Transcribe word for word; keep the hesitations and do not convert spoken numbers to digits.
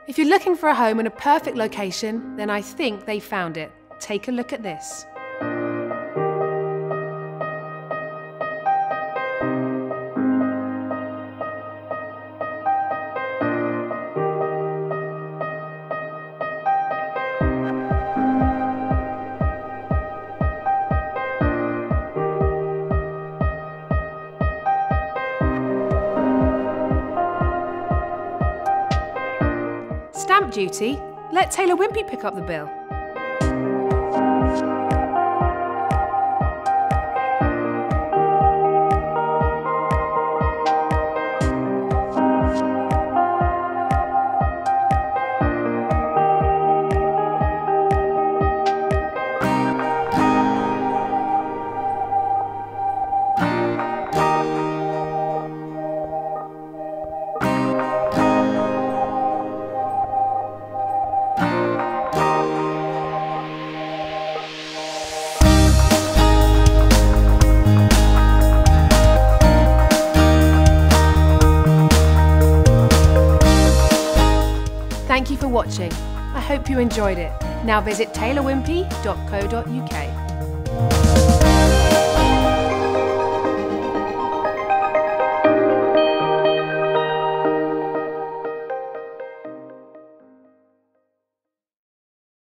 If you're looking for a home in a perfect location, then I think they found it. Take a look at this. Stamp duty? Let Taylor Wimpey pick up the bill. Thank you for watching. I hope you enjoyed it. Now visit taylor wimpey dot co dot U K.